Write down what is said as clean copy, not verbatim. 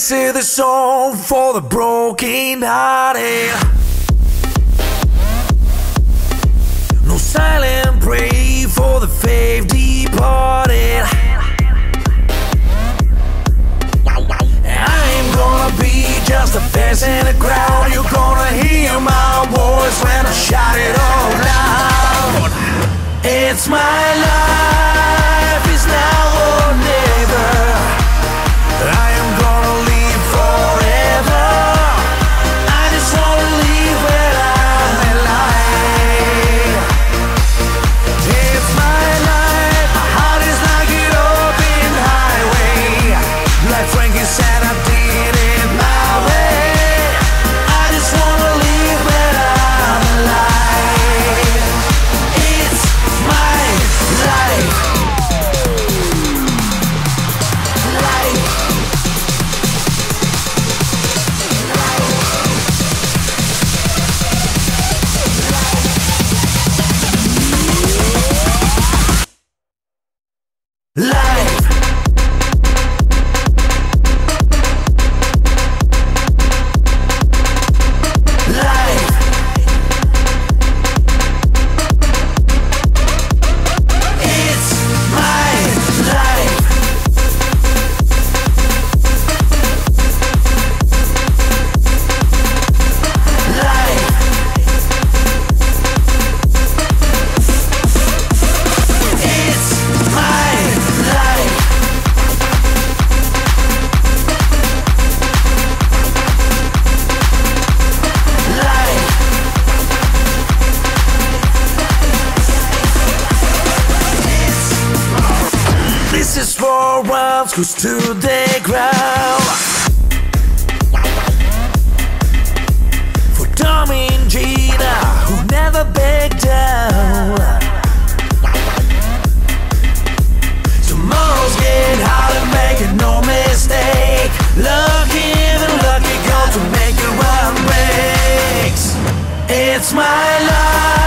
This is the song for the broken hearted. No silent pray for the faith departed. I'm gonna be just a face in the crowd. You're gonna hear my voice when I shout it all loud. It's my life, it's now or never. I am gonna live forever. I just wanna live when I'm alive. It's my life, my heart is like an open highway. Like Frankie said, I did it my way. I just wanna live when I'm alive. It's my life. Life. Life. It's my life. Life. It's my life. This is for ones who stood their ground. For Tommy and Gina who never backed down. Tomorrow's get harder, make it no mistake. Lucky the lucky girl to make it one breaks. It's my life.